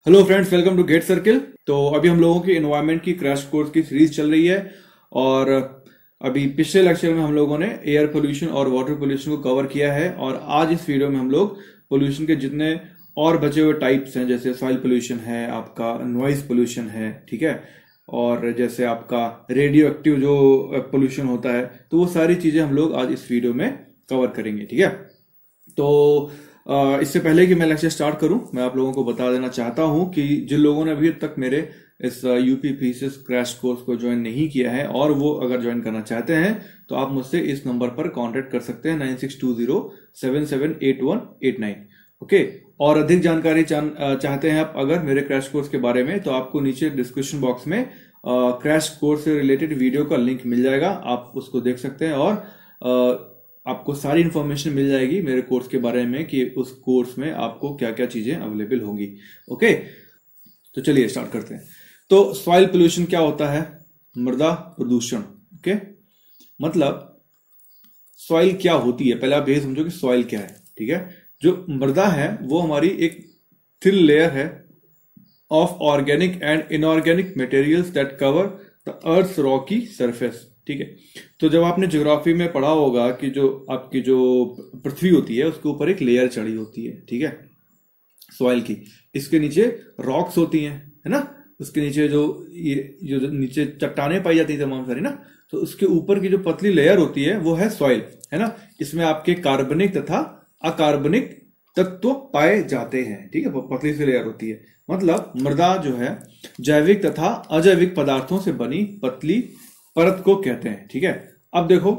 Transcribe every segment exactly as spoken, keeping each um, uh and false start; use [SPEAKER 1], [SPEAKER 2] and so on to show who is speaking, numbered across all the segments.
[SPEAKER 1] Hello friends, welcome to gate circle. तो अभी हम लोगों की एनवायरनमेंट की क्रैश कोर्स की सीरीज चल रही है और अभी पिछले लेक्चर में हम लोगों ने एयर पोल्यूशन और वाटर पोल्यूशन को कवर किया है और आज इस वीडियो में हम लोग पोल्यूशन के जितने और बचे हुए टाइप्स हैं, जैसे सॉइल पोल्यूशन है, आपका नॉइज पोल्यूशन है, ठीक है, और जैसे आपका रेडियो एक्टिव जो पोल्यूशन होता है, तो वो सारी चीजें हम लोग आज इस वीडियो में कवर करेंगे। ठीक है, तो Uh, इससे पहले कि मैं लेक्चर स्टार्ट करूं, मैं आप लोगों को बता देना चाहता हूं कि जिन लोगों ने अभी तक मेरे इस यूपी फिजिक्स क्रैश कोर्स को ज्वाइन नहीं किया है और वो अगर ज्वाइन करना चाहते हैं तो आप मुझसे इस नंबर पर कांटेक्ट कर सकते हैं nine six two zero seven seven eight one eight nine. Okay, और अधिक जानकारी चाहते हैं आप अगर मेरे क्रैश कोर्स के बारे में, तो आपको नीचे डिस्क्रिप्शन बॉक्स में क्रैश कोर्स से रिलेटेड वीडियो का लिंक मिल जाएगा, आप उसको देख सकते हैं और uh, आपको सारी इंफॉर्मेशन मिल जाएगी मेरे कोर्स के बारे में कि उस कोर्स में आपको क्या क्या चीजें अवेलेबल होंगी। ओके, तो चलिए स्टार्ट करते हैं। तो सॉइल पोल्यूशन क्या होता है? मृदा प्रदूषण। ओके, मतलब सॉइल क्या होती है, पहले आप ये समझो कि सॉइल क्या है। ठीक है, जो मृदा है वो हमारी एक थिन लेयर है of organic and inorganic materials that cover the earth rocky surface. ठीक है, तो जब आपने ज्योग्राफी में पढ़ा होगा कि जो आपकी जो पृथ्वी होती है उसके ऊपर एक लेयर चढ़ी होती है, ठीक है, सॉइल की, इसके नीचे रॉक्स होती हैं, है ना, उसके नीचे जो ये जो नीचे चट्टानें पाई जाती है तमाम सारी ना, तो उसके ऊपर की जो पतली लेयर होती है वो है सॉइल, है ना। इसमें आपके कार्बनिक तथा अकार्बनिक तत्व पाए जाते हैं। ठीक है, पतली सी लेयर होती है, मतलब मृदा जो है जैविक तथा अजैविक पदार्थों से बनी पतली परत को कहते हैं। ठीक है, अब देखो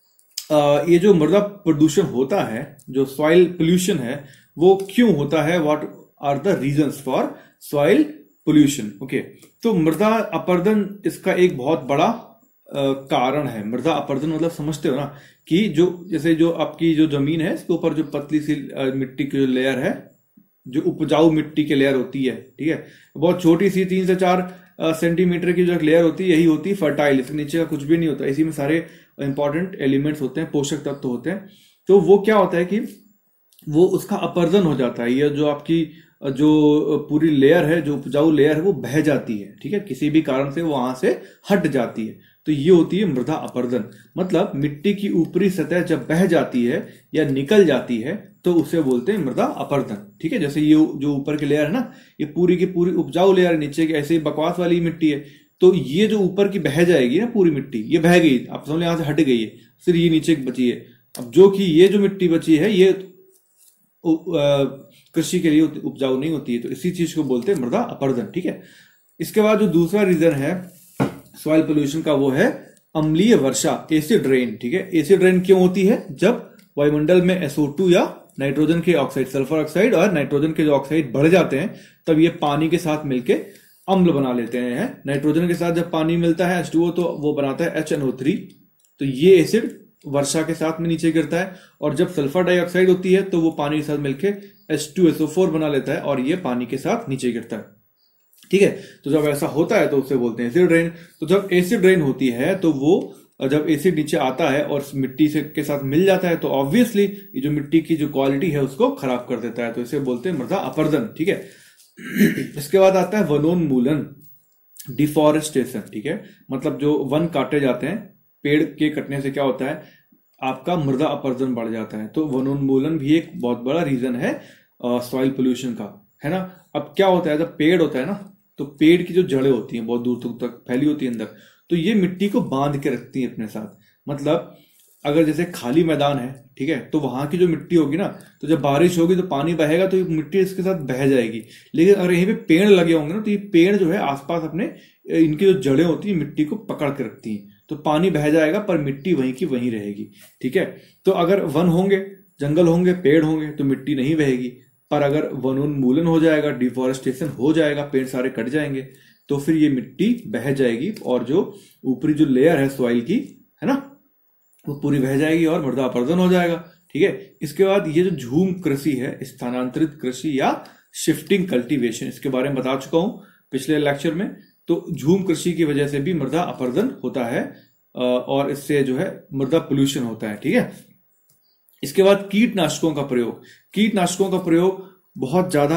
[SPEAKER 1] आ, ये जो मृदा प्रदूषण होता है, जो सॉइल पोल्यूशन है, वो क्यों होता है? What are the reasons for soil pollution? Okay, तो मृदा अपरदन इसका एक बहुत बड़ा आ, कारण है। मृदा अपरदन मतलब समझते हो ना कि जो जैसे जो आपकी जो जमीन है इसके ऊपर जो पतली सी मिट्टी की जो लेयर है, जो उपजाऊ मिट्टी की लेयर होती है, ठीक है, बहुत छोटी सी तीन से चार सेंटीमीटर की जो एक लेयर होती है, यही होती है फर्टाइल। इसके नीचे का कुछ भी नहीं होता, इसी में सारे इंपॉर्टेंट एलिमेंट्स होते हैं, पोषक तत्व होते हैं। तो वो क्या होता है कि वो उसका अपर्दन हो जाता है, ये जो आपकी जो पूरी लेयर है, जो उपजाऊ लेयर है, वो बह जाती है। ठीक है, किसी भी कारण से वो वहां से हट जाती है, तो ये होती है मृदा अपर्दन। मतलब मिट्टी की ऊपरी सतह जब बह जाती है या निकल जाती है तो उसे बोलते हैं मृदा अपर्दन। ठीक है, जैसे ये जो ऊपर की लेयर है ना, ये पूरी की पूरी उपजाऊ लेयर, नीचे की ऐसे ही बकवास वाली मिट्टी है, तो ये जो ऊपर की बह जाएगी ना पूरी मिट्टी, ये बह गई, आप समझ लो यहां से हट गई है, सिर्फ ये नीचे बची है। अब जो कि ये जो मिट्टी बची है ये कृषि के लिए उपजाऊ नहीं होती है, तो इसी चीज को बोलते हैं मृदा अपर्दन। ठीक है, इसके बाद जो दूसरा रीजन है सॉइल पोल्यूशन का, वो है अम्लीय वर्षा, एसिड रेन। ठीक है, एसिड रेन क्यों होती है? जब वायुमंडल में एस ओ टू या नाइट्रोजन के ऑक्साइड, सल्फर ऑक्साइड और नाइट्रोजन के जो ऑक्साइड बढ़ जाते हैं, तब ये पानी के साथ मिलके अम्ल बना लेते हैं। नाइट्रोजन के साथ जब पानी मिलता है एच टू ओ, तो वो बनाता है एच एन ओ थ्री, तो ये एसिड वर्षा के साथ में नीचे गिरता है। और जब सल्फर डाइऑक्साइड होती है तो वो पानी के साथ मिलके H two S O four बना लेता है और ये पानी के साथ नीचे गिरता है। ठीक है, तो जब ऐसा होता है तो उसे बोलते हैं एसिड रेन। तो जब एसिड रेन होती है तो वो जब एसिड नीचे आता है और मिट्टी से के साथ मिल जाता है तो ऑब्वियसली ये जो मिट्टी की जो क्वालिटी है उसको खराब कर देता है, तो इसे बोलते हैं मृदा अपरदन। ठीक है, इसके बाद आता है वनोन्मूलन, डिफॉरेस्टेशन। ठीक है, मतलब जो वन काटे जाते हैं, पेड़ के कटने से क्या होता है, आपका मृदा अपरदन बढ़ जाता है। तो वनोन्मूलन भी एक बहुत बड़ा रीजन है सॉइल पोल्यूशन का, है ना। अब क्या होता है, जब पेड़ होता है ना, तो पेड़ की जो जड़ें होती हैं बहुत दूर तक फैली होती है अंदर, तो ये मिट्टी को बांध के रखती है अपने साथ। मतलब अगर जैसे खाली मैदान है, ठीक है, तो वहां की जो मिट्टी होगी ना, तो जब बारिश होगी तो पानी बहेगा तो मिट्टी इसके साथ बह जाएगी। लेकिन अगर यहीं पे पेड़ लगे होंगे ना, तो ये पेड़ जो है आसपास अपने इनकी जो जड़ें होती है मिट्टी को पकड़ के रखती हैं, तो पानी बह जाएगा पर मिट्टी वहीं की वहीं रहेगी। ठीक है, तो अगर वन होंगे, जंगल होंगे, पेड़ होंगे, तो मिट्टी नहीं बहेगी। पर अगर वनोन्मूलन हो जाएगा, डिफॉरेस्टेशन हो जाएगा, पेड़ सारे कट जाएंगे, तो फिर ये मिट्टी बह जाएगी और जो ऊपरी जो लेयर है सॉइल की, है ना, वो पूरी बह जाएगी और मृदा अपरदन हो जाएगा। ठीक है, इसके बाद ये जो झूम कृषि है, स्थानांतरित कृषि या शिफ्टिंग कल्टीवेशन, इसके बारे में बता चुका हूं पिछले लेक्चर में। तो झूम कृषि की वजह से भी मृदा अपरदन होता है और इससे जो है मृदा पोल्यूशन होता है। ठीक है, इसके बाद कीटनाशकों का प्रयोग। कीटनाशकों का प्रयोग बहुत ज्यादा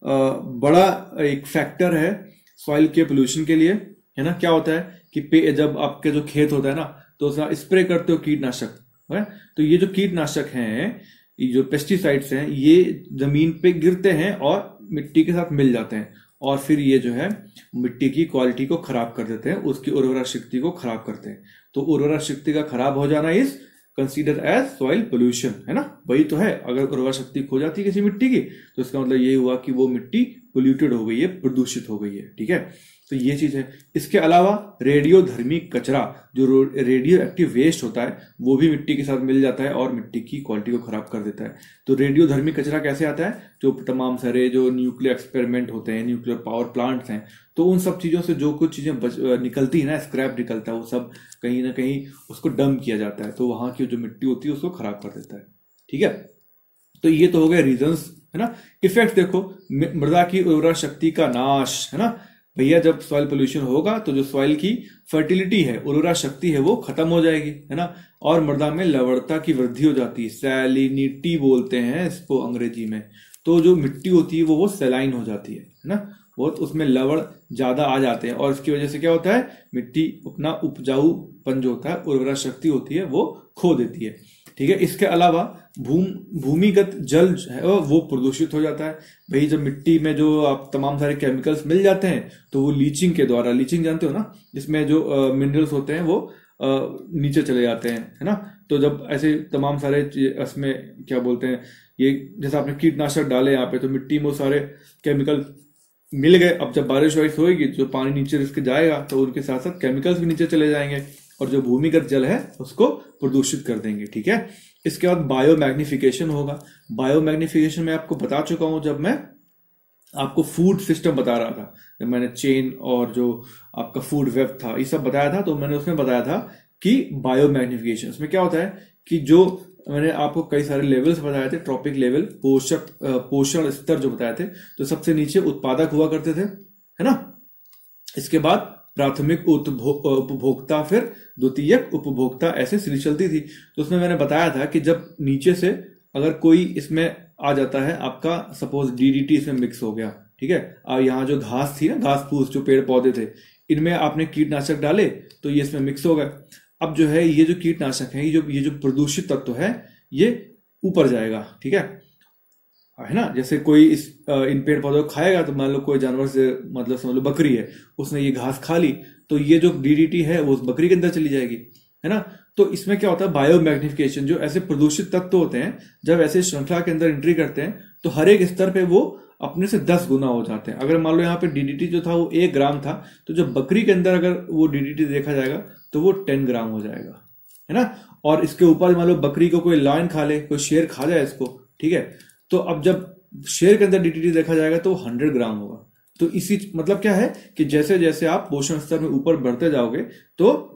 [SPEAKER 1] बड़ा एक फैक्टर है सॉइल के पोल्यूशन के लिए, है ना। क्या होता है कि जब आपके जो खेत होता है ना, तो स्प्रे करते हो कीटनाशक, है, तो ये जो कीटनाशक हैं, ये जो पेस्टिसाइड्स हैं, ये जमीन पे गिरते हैं और मिट्टी के साथ मिल जाते हैं, और फिर ये जो है मिट्टी की क्वालिटी को खराब कर देते हैं, उसकी उर्वरा शक्ति को खराब करते हैं। तो उर्वरा शक्ति का खराब हो जाना is consider as soil pollution, है ना। वही तो है, अगर उर्वरा शक्ति खो जाती है किसी मिट्टी की, तो इसका मतलब ये हुआ कि वो मिट्टी पोल्यूटेड हो गई है, प्रदूषित हो गई है, ठीक है। तो ये चीज है। इसके अलावा रेडियोधर्मी कचरा, जो रेडियो एक्टिव वेस्ट होता है, वो भी मिट्टी के साथ मिल जाता है और मिट्टी की क्वालिटी को खराब कर देता है। तो रेडियोधर्मी कचरा कैसे आता है, जो तमाम सारे जो न्यूक्लियर एक्सपेरिमेंट होते हैं, न्यूक्लियर पावर प्लांट्स हैं, तो उन सब चीजों से जो कुछ चीजें निकलती है ना, स्क्रैप निकलता है, वो सब कहीं ना कहीं उसको डंप किया जाता है, तो वहां की जो मिट्टी होती है उसको खराब कर देता है, ठीक है। तो ये तो हो गए रीजंस, है ना। इफेक्ट देखो, मृदा की उर्वरा शक्ति का नाश, है ना भैया। जब सॉइल पोल्यूशन होगा तो जो सॉइल की फर्टिलिटी है, उर्वरा शक्ति है, वो खत्म हो जाएगी, है ना। और मृदा में लवणता की वृद्धि हो जाती है, सैलिनिटी बोलते हैं इसको अंग्रेजी में। तो जो मिट्टी होती है वो वो सैलाइन हो जाती है, है ना, बहुत उसमें लवण ज्यादा आ जाते हैं, और इसकी वजह से क्या होता है, मिट्टी अपना उपजाऊपन जो होता है, उर्वरा शक्ति होती है, वो खो देती है, ठीक है। इसके अलावा भूम भूमिगत जल है वो प्रदूषित हो जाता है। भाई जब मिट्टी में जो आप तमाम सारे केमिकल्स मिल जाते हैं, तो वो लीचिंग के द्वारा, लीचिंग जानते हो ना, जिसमें जो मिनरल्स होते हैं वो आ, नीचे चले जाते हैं, है ना। तो जब ऐसे तमाम सारे इसमें क्या बोलते हैं, ये जैसे आपने कीटनाशक डाले यहाँ पे, तो मिट्टी में वो सारे केमिकल मिल गए। अब जब बारिश वारिश होगी, जो पानी नीचे रिसके जाएगा, तो उनके साथ साथ केमिकल्स भी नीचे चले जाएंगे, और जो भूमिगत जल है उसको प्रदूषित कर देंगे, ठीक है। इसके बाद बायो मैग्निफिकेशन होगा। बायो मैग्निफिकेशन में आपको बता चुका हूं जब मैं आपको फूड सिस्टम बता रहा था, जब मैंने चेन और जो आपका फूड वेब था, ये सब बताया था, तो मैंने उसमें बताया था कि बायो मैग्निफिकेशन उसमें क्या होता है कि जो मैंने आपको कई सारे लेवल्स बताए थे, ट्रॉपिक लेवल, पोषक पोषण स्तर जो बताए थे, तो सबसे नीचे उत्पादक हुआ करते थे, है ना। इसके बाद प्राथमिक उपभोक्ता, फिर द्वितीयक उपभोक्ता, ऐसे सीरीज चलती थी। तो उसमें मैंने बताया था कि जब नीचे से अगर कोई इसमें आ जाता है, आपका सपोज डीडीटी इसमें मिक्स हो गया, ठीक है, और यहाँ जो घास थी ना, घास फूस जो पेड़ पौधे थे, इनमें आपने कीटनाशक डाले, तो ये इसमें मिक्स हो गए। अब जो है ये जो कीटनाशक है, ये जो ये जो प्रदूषित तत्व है, ये ऊपर जाएगा, ठीक है है ना। जैसे कोई इस इन पेड़ पौधों को खाएगा, तो मान लो कोई जानवर से, मतलब समझ लो बकरी है, उसने ये घास खा ली, तो ये जो डीडीटी है वो उस बकरी के अंदर चली जाएगी, है ना। तो इसमें क्या होता है, बायो मैग्निफिकेशन, जो ऐसे प्रदूषित तत्व होते हैं, जब ऐसे श्रृंखला के अंदर एंट्री करते हैं, तो हर एक स्तर पे वो अपने से दस गुना हो जाते हैं। अगर मान लो यहाँ पे डीडीटी जो था वो एक ग्राम था, तो जब बकरी के अंदर अगर वो डीडीटी देखा जाएगा, तो वो टेन ग्राम हो जाएगा, है ना। और इसके ऊपर मान लो बकरी को कोई लायन खा ले, कोई शेर खा जाए इसको, ठीक है, तो अब जब शेर के अंदर डीडीटी देखा जाएगा तो हंड्रेड ग्राम होगा। तो इसी मतलब क्या है कि जैसे जैसे आप पोषण स्तर में ऊपर बढ़ते जाओगे, तो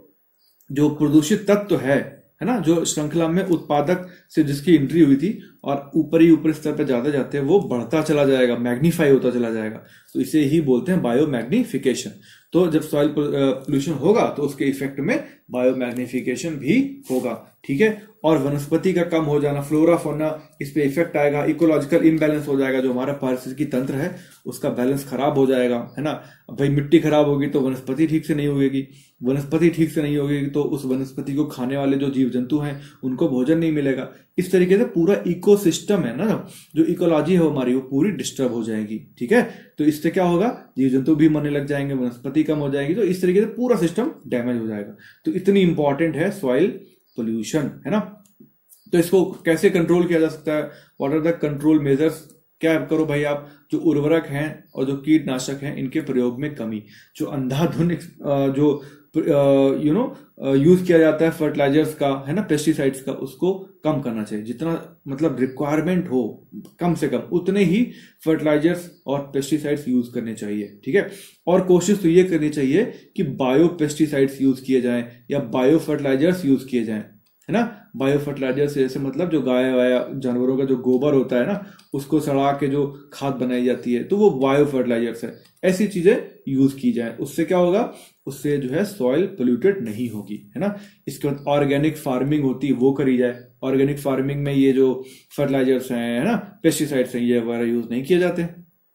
[SPEAKER 1] जो प्रदूषित तत्व है है ना, जो श्रृंखला में उत्पादक से जिसकी एंट्री हुई थी, और ऊपर ही ऊपर स्तर पर जाते जाते वो बढ़ता चला जाएगा, मैग्नीफाई होता चला जाएगा। तो इसे ही बोलते हैं बायो मैग्निफिकेशन। तो जब सॉइल पोल्यूशन होगा, तो उसके इफेक्ट में बायो मैग्निफिकेशन भी होगा, ठीक है। और वनस्पति का कम हो जाना, फ्लोरा फौना, इस पे इफेक्ट आएगा। इकोलॉजिकल इम्बैलेंस हो जाएगा, जो हमारा पारिस्थितिकी तंत्र है उसका बैलेंस खराब हो जाएगा, है ना। भाई मिट्टी खराब होगी तो वनस्पति ठीक से नहीं होगी, वनस्पति ठीक से नहीं होगी तो उस वनस्पति को खाने वाले जो जीव जंतु हैं उनको भोजन नहीं मिलेगा। इस तरीके से पूरा इकोसिस्टम है ना, जो इकोलॉजी है हमारी, वो पूरी डिस्टर्ब हो जाएगी, ठीक है। तो इससे क्या होगा, जीव जंतु भी मरने लग जाएंगे, वनस्पति कम हो जाएगी, तो इस तरीके से पूरा सिस्टम डैमेज हो जाएगा। तो इतनी इंपॉर्टेंट है सॉइल पोल्यूशन, है ना। तो इसको कैसे कंट्रोल किया जा सकता है, what are the control measures. क्या करो भाई आप, जो उर्वरक हैं और जो कीटनाशक हैं, इनके प्रयोग में कमी, जो अंधाधुन जो यू नो यूज किया जाता है फर्टिलाइजर्स का, है ना, पेस्टिसाइड्स का, उसको कम करना चाहिए। जितना मतलब रिक्वायरमेंट हो कम से कम, उतने ही फर्टिलाइजर्स और पेस्टिसाइड्स यूज करने चाहिए, ठीक है। और कोशिश तो ये करनी चाहिए कि बायो पेस्टिसाइड्स यूज किए जाएं या बायो फर्टिलाइजर्स यूज किए जाएं, है ना। बायो फर्टिलाइजर से जैसे मतलब जो गाय वाया जानवरों का जो गोबर होता है ना, उसको सड़ा के जो खाद बनाई जाती है, तो वो बायो फर्टिलाइजर्स है। ऐसी चीजें यूज की जाए, उससे क्या होगा, उससे जो है सॉइल पोल्यूटेड नहीं होगी, है ना। इसके बाद ऑर्गेनिक फार्मिंग होती है, वो करी जाए। ऑर्गेनिक फार्मिंग में ये जो फर्टिलाइजर्स हैं, है ना, पेस्टिसाइड्स हैं, ये वगैरह यूज नहीं किए जाते।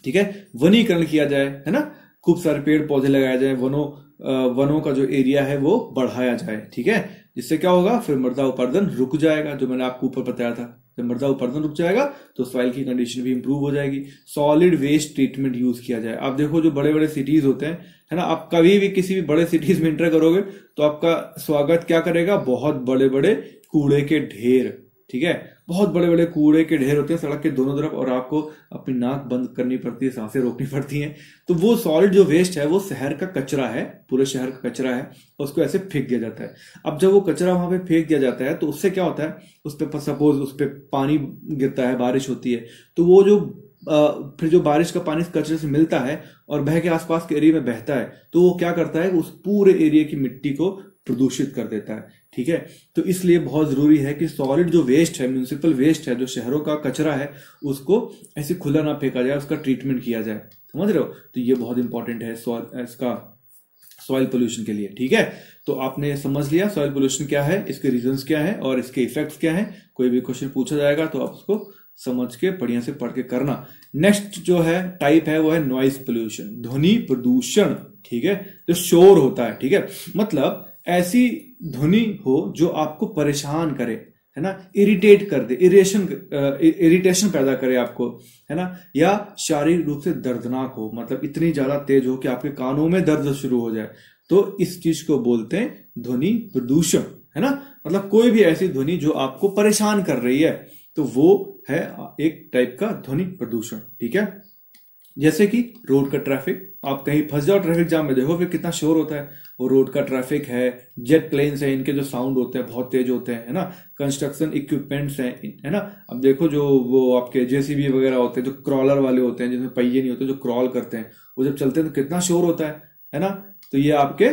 [SPEAKER 1] ठीक है, वनीकरण किया जाए, है ना, खूब सारे पेड़ पौधे लगाए जाए, वनों वनों का जो एरिया है वो बढ़ाया जाए, ठीक है, जिससे क्या होगा, फिर मृदा उपर्दन रुक जाएगा, जो मैंने आपको ऊपर बताया था। जब मृदा उपर्दन रुक जाएगा तो सॉइल की कंडीशन भी इंप्रूव हो जाएगी। सॉलिड वेस्ट ट्रीटमेंट यूज किया जाए। आप देखो जो बड़े बड़े सिटीज होते हैं, है ना, आप कभी भी किसी भी बड़े सिटीज में एंटर करोगे तो आपका स्वागत क्या करेगा, बहुत बड़े बड़े कूड़े के ढेर, ठीक है, बहुत बड़े बड़े कूड़े के ढेर होते हैं सड़क के दोनों तरफ, और आपको अपनी नाक बंद करनी पड़ती है, सांसें रोकनी पड़ती हैं। तो वो सॉलिड जो वेस्ट है वो शहर का कचरा है, पूरे शहर का कचरा है, उसको ऐसे फेंक दिया जाता है। अब जब वो कचरा वहां पे फेंक दिया जाता है तो उससे क्या होता है, उस पर सपोज उस पर पानी गिरता है, बारिश होती है, तो वो जो आ, फिर जो बारिश का पानी कचरे से मिलता है और बह के आसपास के एरिया में बहता है, तो वो क्या करता है, उस पूरे एरिया की मिट्टी को प्रदूषित कर देता है, ठीक है। तो इसलिए बहुत जरूरी है कि सॉलिड जो वेस्ट है, म्यूनिसिपल वेस्ट है, जो शहरों का कचरा है, उसको ऐसे खुला ना फेंका जाए, उसका ट्रीटमेंट किया जाए, समझ रहे हो। तो ये बहुत इंपॉर्टेंट है सॉइल इसका सॉइल पोल्यूशन के लिए, ठीक है। तो आपने समझ लिया सॉइल पोल्यूशन क्या है, इसके रीजंस क्या है और इसके इफेक्ट्स क्या है। कोई भी क्वेश्चन पूछा जाएगा तो आप उसको समझ के बढ़िया से पढ़ के करना। नेक्स्ट जो है टाइप है वो है नॉइज पोल्यूशन, ध्वनि प्रदूषण, ठीक है, जो शोर होता है, ठीक है, मतलब ऐसी ध्वनि हो जो आपको परेशान करे, है ना, इरिटेट कर दे, इरिटेशन इरिटेशन पैदा करे आपको, है ना, या शारीरिक रूप से दर्दनाक हो, मतलब इतनी ज्यादा तेज हो कि आपके कानों में दर्द शुरू हो जाए, तो इस चीज को बोलते हैं ध्वनि प्रदूषण, है ना। मतलब कोई भी ऐसी ध्वनि जो आपको परेशान कर रही है, तो वो है एक टाइप का ध्वनि प्रदूषण, ठीक है। जैसे कि रोड का ट्रैफिक, आप कहीं फंस जाओ ट्रैफिक जाम में, देखो फिर कितना शोर होता है, वो रोड का ट्रैफिक है, जेट प्लेन्स है, इनके जो साउंड होते हैं बहुत तेज होते हैं, है ना, कंस्ट्रक्शन इक्विपमेंट्स हैं, है ना। अब देखो जो वो आपके जेसीबी वगैरह होते हैं, जो क्रॉलर वाले होते हैं जिसमें पहिए नहीं होते, जो क्रॉल करते हैं, वो जब चलते हैं तो कितना शोर होता है, है ना। तो ये आपके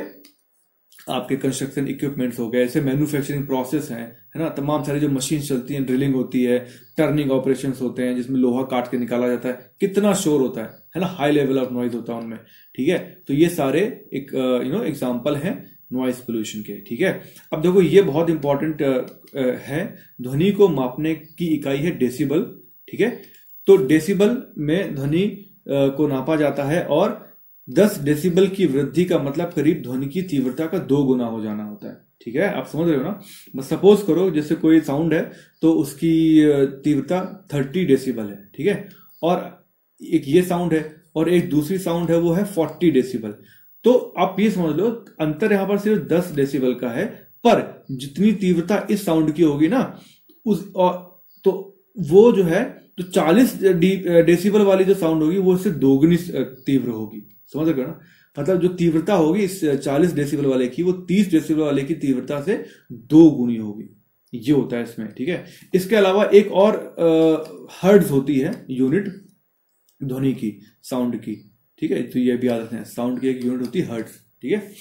[SPEAKER 1] आपके कंस्ट्रक्शन इक्विपमेंट्स हो गए, ऐसे मैन्युफैक्चरिंग प्रोसेस हैं, है ना, तमाम सारी जो मशीन चलती हैं, ड्रिलिंग होती है, टर्निंग ऑपरेशंस होते हैं जिसमें लोहा काट के निकाला जाता है, कितना शोर होता है, है ना, हाई लेवल ऑफ नॉइज होता है उनमें, ठीक है। तो ये सारे एक यू नो एग्जांपल हैं नॉइज पोल्यूशन के, ठीक है। अब देखो ये बहुत इंपॉर्टेंट है, ध्वनि को मापने की इकाई है डेसिबल, ठीक है। तो डेसिबल में ध्वनि को नापा जाता है और दस डेसिबल की वृद्धि का मतलब करीब ध्वनि की तीव्रता का दो गुना हो जाना होता है, ठीक है। आप समझ रहे हो ना। बस सपोज करो जैसे कोई साउंड है तो उसकी तीव्रता तीस डेसिबल है, ठीक है, और एक ये साउंड है और एक दूसरी साउंड है वो है चालीस डेसिबल। तो आप ये समझ लो अंतर यहां पर सिर्फ दस डेसिबल का है, पर जितनी तीव्रता इस साउंड की होगी ना उस और तो वो जो है तो चालीस डेसिबल वाली जो साउंड होगी वो इससे दोगुनी तीव्र होगी, समझ रहे हो ना। मतलब जो तीव्रता होगी इस चालीस डेसिबल वाले की वो तीस डेसिबल वाले की तीव्रता से दो गुनी होगी, ये होता है इसमें, ठीक है। इसके अलावा एक और हर्ट्ज होती है यूनिट ध्वनि की, साउंड की, ठीक है। तो ये भी याद रखना है, साउंड की एक यूनिट होती है हर्ट्ज, ठीक है।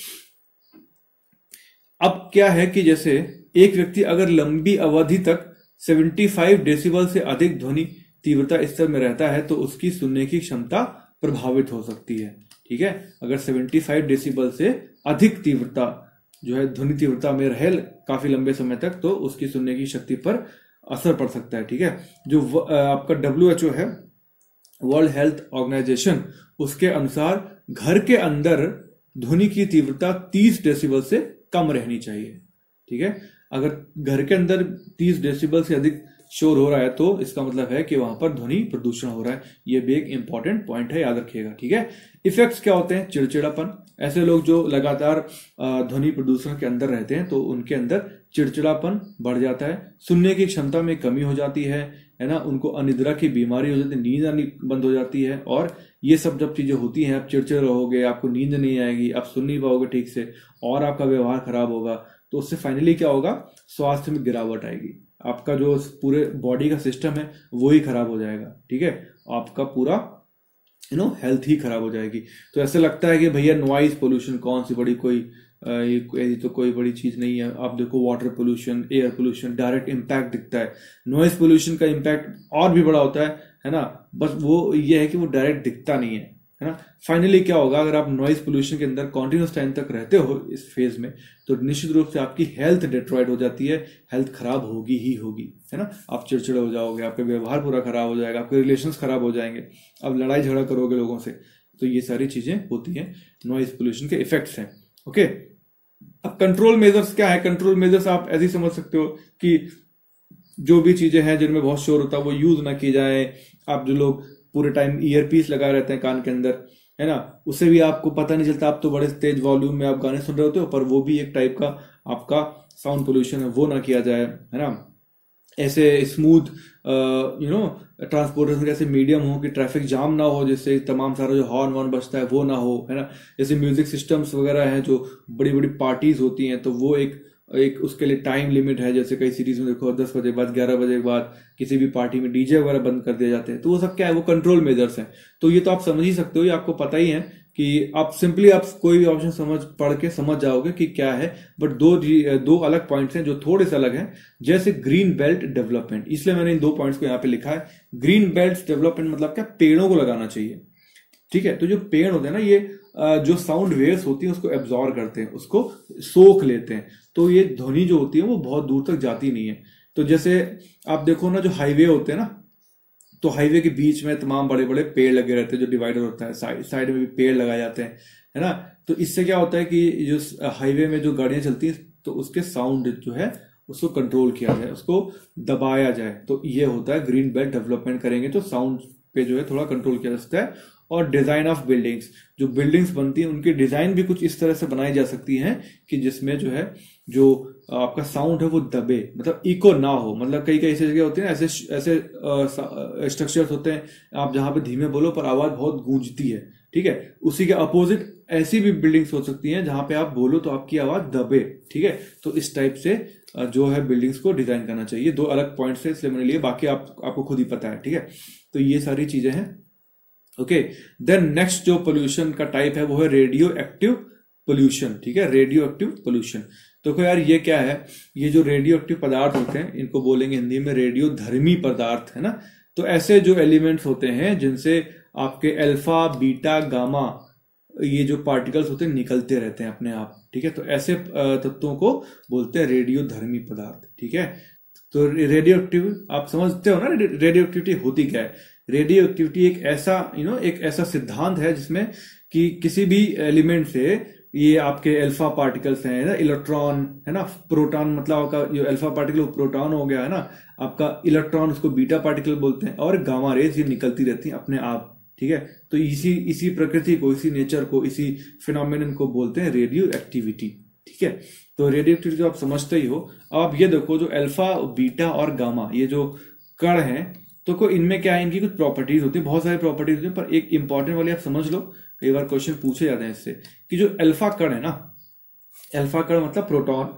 [SPEAKER 1] अब क्या है कि जैसे एक व्यक्ति अगर लंबी अवधि तक पचहत्तर डेसिबल से अधिक ध्वनि तीव्रता स्तर में रहता है तो उसकी सुनने की क्षमता प्रभावित हो सकती है, ठीक है। अगर पचहत्तर डेसिबल से अधिक तीव्रता जो है ध्वनि तीव्रता में रहे काफी लंबे समय तक तो उसकी सुनने की शक्ति पर असर पड़ सकता है, ठीक है। जो आपका डब्ल्यू एच ओ है, वर्ल्ड हेल्थ ऑर्गेनाइजेशन, उसके अनुसार घर के अंदर ध्वनि की तीव्रता तीस डेसिबल से कम रहनी चाहिए, ठीक है। अगर घर के अंदर तीस डेसिबल से अधिक शोर हो रहा है तो इसका मतलब है कि वहां पर ध्वनि प्रदूषण हो रहा है। यह भी एक इंपॉर्टेंट पॉइंट है, याद रखिएगा, ठीक है। इफेक्ट्स क्या होते हैं, चिड़चिड़ापन, ऐसे लोग जो लगातार ध्वनि प्रदूषण के अंदर रहते हैं तो उनके अंदर चिड़चिड़ापन बढ़ जाता है, सुनने की क्षमता में कमी हो जाती है, है ना, उनको अनिद्रा की बीमारी हो जाती है, नींद आनी बंद हो जाती है, और ये सब जब चीजें होती हैं आप चिड़चिड़ रहोगे, आपको नींद नहीं आएगी, आप सुन नहीं पाओगे ठीक से और आपका व्यवहार खराब होगा, तो उससे फाइनली क्या होगा, स्वास्थ्य में गिरावट आएगी, आपका जो पूरे बॉडी का सिस्टम है वो ही खराब हो जाएगा, ठीक है, आपका पूरा यू नो हेल्थ ही खराब हो जाएगी। तो ऐसे लगता है कि भैया नॉइज पोल्यूशन कौन सी बड़ी कोई ये तो कोई बड़ी चीज नहीं है। आप देखो water pollution, air pollution, direct impact दिखता है, नॉइज पोल्यूशन का इम्पैक्ट और भी बड़ा होता है है ना, बस वो ये है कि वो डायरेक्ट दिखता नहीं है, है ना। फाइनली क्या होगा, अगर आप नॉइज पोल्यूशन के अंदर कॉन्टिन्यूस टाइम तक रहते हो इस फेज में, तो निश्चित रूप से आपकी हेल्थ डिट्रॉयड हो जाती है, हेल्थ खराब होगी ही होगी, है ना। आप चिड़चिड़े हो जाओगे, आपका व्यवहार पूरा खराब हो जाएगा, आपके रिलेशंस खराब हो जाएंगे, आप लड़ाई झगड़ा करोगे लोगों से। तो ये सारी चीजें होती हैं, नॉइज पोल्यूशन के इफेक्ट्स हैं। ओके, अब कंट्रोल मेजर्स क्या है? कंट्रोल मेजर्स आप ऐसे ही समझ सकते हो कि जो भी चीजें हैं जिनमें बहुत शोर होता है वो यूज ना की जाए। आप जो लोग पूरे टाइम ईयरपीस लगाए रहते हैं कान के अंदर, है ना, उससे भी आपको पता नहीं चलता, आप तो बड़े तेज वॉल्यूम में आप गाने सुन रहे होते हो, पर वो भी एक टाइप का आपका साउंड पोल्यूशन है, वो ना किया जाए, है ना। ऐसे स्मूथ यू नो ट्रांसपोर्टेशन ऐसे मीडियम हो कि ट्रैफिक जाम ना हो, जिससे तमाम सारा जो हॉर्न वॉर्न बजता है वो ना हो, है ना। जैसे म्यूजिक सिस्टम्स वगैरह हैं, जो बड़ी बड़ी पार्टीज होती हैं, तो वो एक एक उसके लिए टाइम लिमिट है। जैसे कई सिटीज में देखो दस बजे बाद ग्यारह बजे के बाद किसी भी पार्टी में डीजे वगैरह बंद कर दिए जाते हैं, तो वो सब क्या है, वो कंट्रोल मेजर्स हैं। तो ये तो आप समझ ही सकते हो, ये आपको पता ही है कि आप सिंपली आप कोई भी ऑप्शन समझ पढ़ के समझ जाओगे कि क्या है। बट दो दो अलग पॉइंट्स हैं जो थोड़े से अलग हैं, जैसे ग्रीन बेल्ट डेवलपमेंट, इसलिए मैंने इन दो पॉइंट्स को यहाँ पे लिखा है। ग्रीन बेल्ट डेवलपमेंट मतलब क्या, पेड़ों को लगाना चाहिए, ठीक है। तो जो पेड़ होते हैं ना, ये जो साउंड वेव्स होती है उसको एब्जॉर्ब करते हैं, उसको सोख लेते हैं, तो ये ध्वनि जो होती है वो बहुत दूर तक जाती नहीं है। तो जैसे आप देखो ना, जो हाईवे होते हैं ना, तो हाईवे के बीच में तमाम बड़े बड़े पेड़ लगे रहते हैं, जो डिवाइडर होता है, साइड साइड में भी पेड़ लगाए जाते हैं, है ना। तो इससे क्या होता है कि जो हाईवे में जो गाड़ियां चलती हैं, तो उसके साउंड जो है उसको कंट्रोल किया जाए, उसको दबाया जाए। तो ये होता है ग्रीन बेल्ट डेवलपमेंट करेंगे तो साउंड पे जो है थोड़ा कंट्रोल किया जा सकता है। और डिजाइन ऑफ बिल्डिंग्स, जो बिल्डिंग्स बनती हैं उनकी डिजाइन भी कुछ इस तरह से बनाई जा सकती है कि जिसमें जो है जो आपका साउंड है वो दबे, मतलब इको ना हो। मतलब कई कई ऐसी जगह होती है ना, ऐसे ऐसे स्ट्रक्चर्स होते हैं आप जहां पे धीमे बोलो पर आवाज बहुत गूंजती है, ठीक है। उसी के अपोजिट ऐसी भी बिल्डिंग्स हो सकती हैं जहां पे आप बोलो तो आपकी आवाज दबे, ठीक है। तो इस टाइप से जो है बिल्डिंग्स को डिजाइन करना चाहिए। दो अलग पॉइंट्स है इसलिए मैंने लिए, बाकी आप आपको खुद ही पता है, ठीक है। तो ये सारी चीजें हैं। ओके, देन नेक्स्ट जो पोल्यूशन का टाइप है वो है रेडियो एक्टिव पोल्यूशन, ठीक है। रेडियो एक्टिव पोल्यूशन, तो यार ये क्या है, ये जो रेडियो एक्टिव पदार्थ होते हैं इनको बोलेंगे हिंदी में रेडियो धर्मी पदार्थ, है ना। तो ऐसे जो एलिमेंट्स होते हैं जिनसे आपके अल्फा बीटा गामा ये जो पार्टिकल्स होते हैं निकलते रहते हैं अपने आप, ठीक है। तो ऐसे तत्वों को बोलते हैं रेडियो धर्मी पदार्थ, ठीक है। तो रेडियो एक्टिव आप समझते हो ना, रेडियो एक्टिविटी होती क्या है। रेडियो एक्टिविटी एक ऐसा यू नो एक ऐसा सिद्धांत है जिसमें कि किसी भी एलिमेंट से ये आपके अल्फा पार्टिकल्स हैं ना, इलेक्ट्रॉन है ना, प्रोटॉन, मतलब आपका जो अल्फा पार्टिकल प्रोटॉन हो गया है ना, आपका इलेक्ट्रॉन उसको बीटा पार्टिकल बोलते हैं, और गामा रेज ये निकलती रहती हैं अपने आप, ठीक है। तो इसी इसी प्रकृति को, इसी नेचर को, इसी फिनोमेनन को बोलते हैं रेडियो एक्टिविटी, ठीक है। तो रेडियो एक्टिविटी आप समझते ही हो। अब आप ये देखो जो अल्फा बीटा और गामा ये जो कण हैं, तो को इनमें क्या है, इनकी कुछ प्रॉपर्टीज होती है, बहुत सारी प्रॉपर्टीज होती है, पर एक इंपॉर्टेंट वाली आप समझ लो, कई बार क्वेश्चन पूछे जाते हैं इससे, कि जो अल्फा कण है ना, अल्फा कण मतलब प्रोटॉन,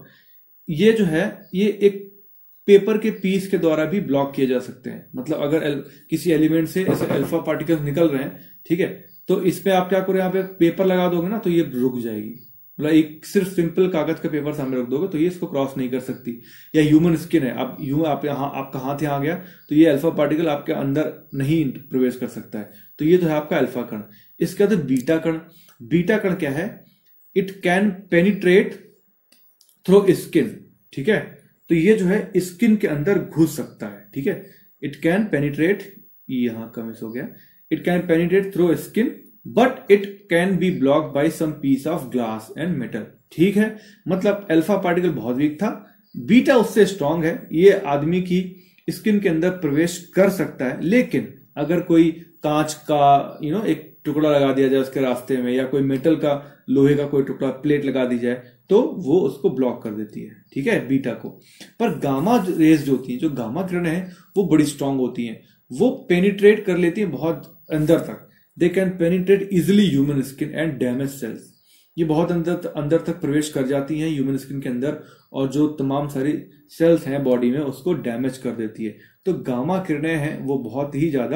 [SPEAKER 1] ये जो है ये एक पेपर के पीस के द्वारा भी ब्लॉक किए जा सकते हैं। मतलब अगर एल, किसी एलिमेंट से ऐसे अल्फा पार्टिकल्स निकल रहे हैं, ठीक है, तो इस पे आप क्या करो, यहाँ पे पेपर लगा दोगे ना, तो ये रुक जाएगी। मतलब एक सिर्फ सिंपल कागज का पेपर सामने रख दोगे तो ये इसको क्रॉस नहीं कर सकती। या ह्यूमन स्किन है, अब यूं आप यहाँ आपका हाथ यहाँ आ गया तो ये अल्फा पार्टिकल आपके अंदर नहीं प्रवेश कर सकता है। तो ये तो है आपका अल्फा कण। इसके बाद बीटा कण, बीटा कण क्या है, it can penetrate through skin, ठीक है। तो ये जो है स्किन के अंदर घुस सकता है, ठीक है। इट कैन पेनिट्रेट, यहां का मिस हो गया, it can penetrate through skin but it can be block by some piece of glass and metal, ठीक है। मतलब अल्फा पार्टिकल बहुत वीक था, बीटा उससे स्ट्रांग है, ये आदमी की स्किन के अंदर प्रवेश कर सकता है। लेकिन अगर कोई कांच का यू नो एक टुकड़ा लगा दिया जाए उसके रास्ते में, या कोई मेटल का, लोहे का कोई टुकड़ा, प्लेट लगा दी जाए, तो वो उसको ब्लॉक कर देती है, ठीक है, बीटा को। पर गामा रेज जो होती है, जो गामा किरण है, वो बड़ी स्ट्रांग होती हैं, वो पेनिट्रेट कर लेती हैं बहुत अंदर तक। They can penetrate easily human skin and damage cells, ये बहुत अंदर अंदर तक प्रवेश कर जाती हैं ह्यूमन स्किन के अंदर, और जो तमाम सारी सेल्स हैं बॉडी में उसको डैमेज कर देती है। तो गामा किरणें हैं वो बहुत ही ज्यादा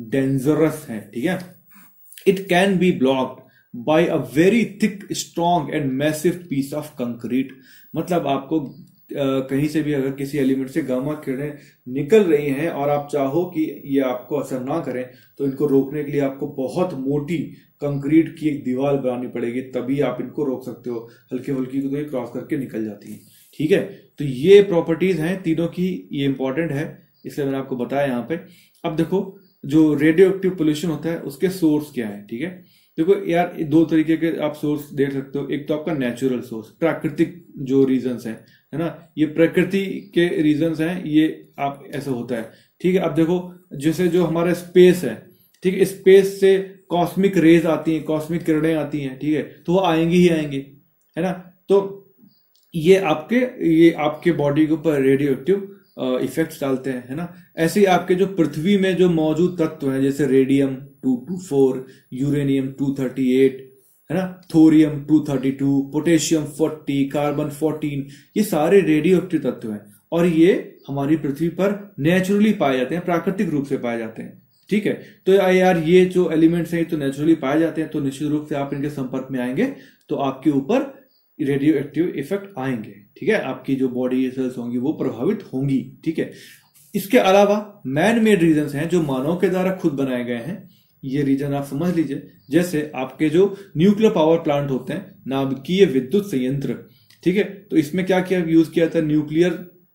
[SPEAKER 1] डेंजरस हैं, ठीक है। It can be blocked by a very thick strong and massive piece of concrete, मतलब आपको कहीं से भी अगर किसी एलिमेंट से गामा किरणें निकल रही हैं और आप चाहो कि ये आपको असर ना करें, तो इनको रोकने के लिए आपको बहुत मोटी कंक्रीट की एक दीवार बनानी पड़ेगी, तभी आप इनको रोक सकते हो। हल्की हल्की तो ये क्रॉस करके निकल जाती है। ठीक है, तो ये प्रॉपर्टीज हैं तीनों की, ये इंपॉर्टेंट है, इसलिए मैंने आपको बताया यहाँ पे। अब देखो जो रेडियो एक्टिव पोल्यूशन होता है उसके सोर्स क्या है। ठीक है, देखो यार दो तरीके के आप सोर्स देख सकते हो। एक तो आपका नेचुरल सोर्स, प्राकृतिक जो रीजंस हैं, है ना, ये प्रकृति के रीजंस हैं, ये आप ऐसा होता है। ठीक है, अब देखो जैसे जो हमारा स्पेस है, ठीक है, स्पेस से कॉस्मिक रेज आती हैं, कॉस्मिक किरणें आती हैं, ठीक है, तो वो आएंगी ही आएंगी, है ना। तो ये आपके ये आपके बॉडी के ऊपर रेडियो एक्टिव इफेक्ट्स डालते हैं, है ना। ऐसे ही आपके जो पृथ्वी में जो मौजूद तत्व हैं, जैसे radium two two four, uranium two thirty eight, है ना, thorium two thirty two, potassium forty, carbon fourteen, ये सारे रेडियो एक्टिव तत्व हैं और ये हमारी पृथ्वी पर नेचुरली पाए जाते हैं, प्राकृतिक रूप से पाए जाते हैं। ठीक है, तो यार ये जो एलिमेंट्स हैं तो नेचुरली पाए जाते हैं, तो निश्चित रूप से आप इनके संपर्क में आएंगे तो आपके ऊपर रेडियो एक्टिव इफेक्ट आएंगे। ठीक है, आपकी जो बॉडी सेल्स होंगी वो प्रभावित होंगी। ठीक है, इसके अलावा मैन मेड रीजंस हैं जो मानव के द्वारा खुद बनाए गए हैं। ये रीजन आप समझ लीजिए, जैसे आपके जो न्यूक्लियर पावर प्लांट होते हैं, नाभिकीय विद्युत संयंत्र। ठीक है, तो इसमें क्या क्या यूज किया जाता है, न्यूक्लियर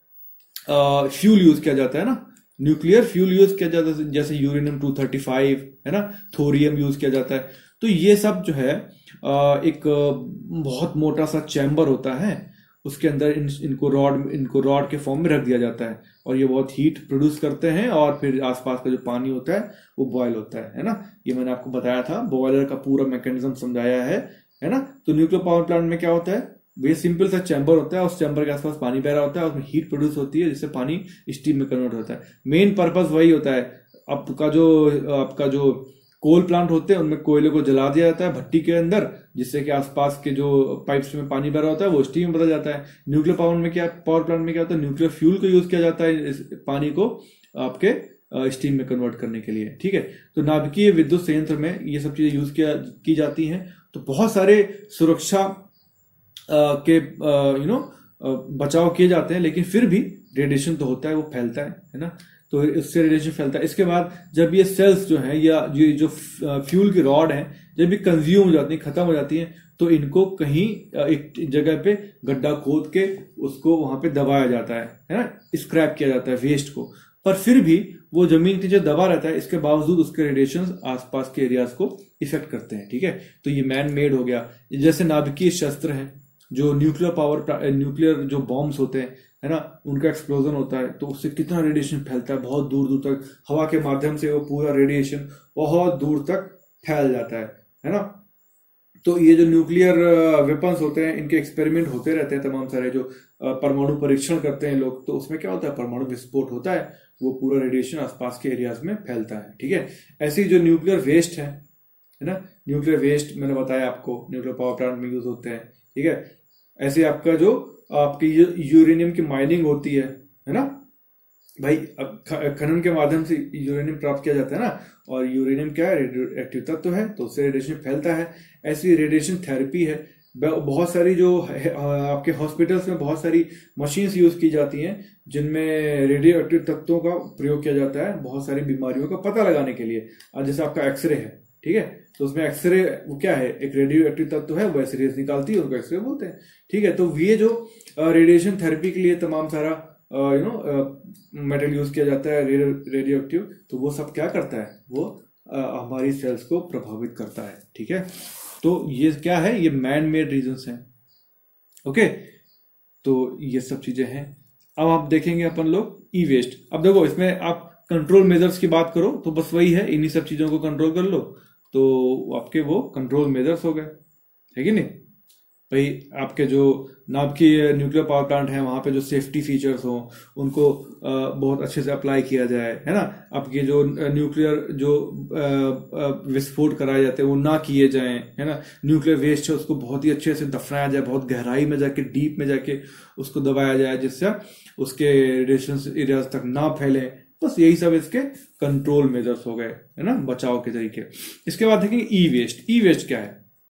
[SPEAKER 1] फ्यूल यूज किया जाता है ना, न्यूक्लियर फ्यूल यूज किया जाता है, जैसे यूरेनियम टू थर्टी फाइव, है ना, थोरियम यूज किया जाता है। तो ये सब जो है एक बहुत मोटा सा चैम्बर होता है, उसके अंदर इन, इनको रॉड इनको रॉड के फॉर्म में रख दिया जाता है और ये बहुत हीट प्रोड्यूस करते हैं और फिर आसपास का जो पानी होता है वो बॉयल होता है है ना। ये मैंने आपको बताया था, बॉयलर का पूरा मैकेनिज्म समझाया है है ना। तो न्यूक्लियर पावर प्लांट में क्या होता है, वे सिंपल सा चैम्बर होता है, उस चैम्बर के आसपास पानी बह रहा होता है, उसमें हीट प्रोड्यूस होती है जिससे पानी स्टीम में कन्वर्ट होता है। मेन पर्पस वही होता है। आपका जो आपका जो कोल प्लांट होते हैं उनमें कोयले को जला दिया जाता है भट्टी के अंदर, जिससे कि आसपास के जो पाइप्स में पानी भरा होता है वो स्टीम में बदल जाता है। न्यूक्लियर पावर में क्या पावर प्लांट में क्या होता है, न्यूक्लियर फ्यूल को यूज किया जाता है इस पानी को आपके स्टीम में कन्वर्ट करने के लिए। ठीक है, तो नाभिकीय विद्युत संयंत्र में ये सब चीजें यूज किया की जाती हैं। तो बहुत सारे सुरक्षा के यू नो बचाव किए जाते हैं, लेकिन फिर भी रेडिएशन तो होता है, वो फैलता है है ना। तो इससे रेडिएशन फैलता है। इसके बाद जब ये सेल्स जो हैं या ये जो फ्यूल की रॉड है जब ये कंज्यूम हो जाती है, खत्म हो जाती है, तो इनको कहीं एक जगह पे गड्ढा खोद के उसको वहां पे दबाया जाता है है ना, स्क्रैप किया जाता है वेस्ट को। पर फिर भी वो जमीन के नीचे दबा रहता है, इसके बावजूद उसके रेडिएशन आसपास के एरियाज को इफेक्ट करते हैं। ठीक है, तो ये मैन मेड हो गया। जैसे नाभिकीय शस्त्र है, जो न्यूक्लियर पावर न्यूक्लियर जो बॉम्ब्स होते हैं है ना, उनका एक्सप्लोजन होता है तो उससे कितना रेडिएशन फैलता है, बहुत दूर दूर तक हवा के माध्यम से वो पूरा रेडिएशन बहुत दूर तक फैल जाता है है ना। तो ये जो न्यूक्लियर वेपन्स होते हैं इनके एक्सपेरिमेंट होते रहते हैं तमाम सारे, जो परमाणु परीक्षण करते हैं लोग, तो उसमें क्या होता है, परमाणु विस्फोट होता है, वो पूरा रेडिएशन आसपास के एरियाज में फैलता है। ठीक है, ऐसी जो न्यूक्लियर वेस्ट है है ना, न्यूक्लियर वेस्ट मैंने बताया आपको न्यूक्लियर पावर प्लांट में यूज होते हैं। ठीक है, ऐसे आपका जो आपकी यूरेनियम की माइनिंग होती है है ना भाई, अब खनन के माध्यम से यूरेनियम प्राप्त किया जाता है ना, और यूरेनियम क्या है, रेडियो एक्टिव तत्व है, तो उससे रेडिएशन फैलता है। ऐसी रेडिएशन थेरेपी है, बहुत सारी जो आपके हॉस्पिटल्स में बहुत सारी मशीन्स यूज की जाती हैं जिनमें रेडियो एक्टिव तत्वों का प्रयोग किया जाता है बहुत सारी बीमारियों का पता लगाने के लिए। जैसे आपका एक्सरे है, ठीक है, तो उसमें एक्सरे वो क्या है, एक रेडियो एक्टिव तत्व है, वो ऐसे रेज निकालती है, उनको एक्सरे बोलते हैं। ठीक है, तो ये जो रेडिएशन थेरेपी के लिए तमाम सारा यू नो मेटल यूज किया जाता है रेडियो एक्टिव, तो वो सब क्या करता है, वो uh, हमारी सेल्स को प्रभावित करता है। ठीक है, तो ये क्या है, ये मैन मेड रीजंस हैं। ओके, तो ये सब चीजें हैं। अब आप देखेंगे अपन लोग ई वेस्ट। अब देखो इसमें आप कंट्रोल मेजर्स की बात करो तो बस वही है, इन्हीं सब चीजों को कंट्रोल कर लो तो आपके वो कंट्रोल मेजर्स हो गए, है कि नहीं भाई। आपके जो नाभिकीय न्यूक्लियर पावर प्लांट है वहां पे जो सेफ्टी फीचर्स हो उनको बहुत अच्छे से अप्लाई किया जाए, है ना। आपके जो न्यूक्लियर जो विस्फोट कराए जाते हैं वो ना किए जाएं, है ना। न्यूक्लियर वेस्ट है उसको बहुत ही अच्छे से दफनाया जाए, बहुत गहराई में जाके डीप में जाके उसको दबाया जाए जिससे उसके रेडिएशन एरियाज तक ना फैले। बस यही सब इसके कंट्रोल मेजर्स हो गए, है ना, बचाव के तरीके। इसके बाद देखेंगे ई वेस्ट। ई वेस्ट क्या है,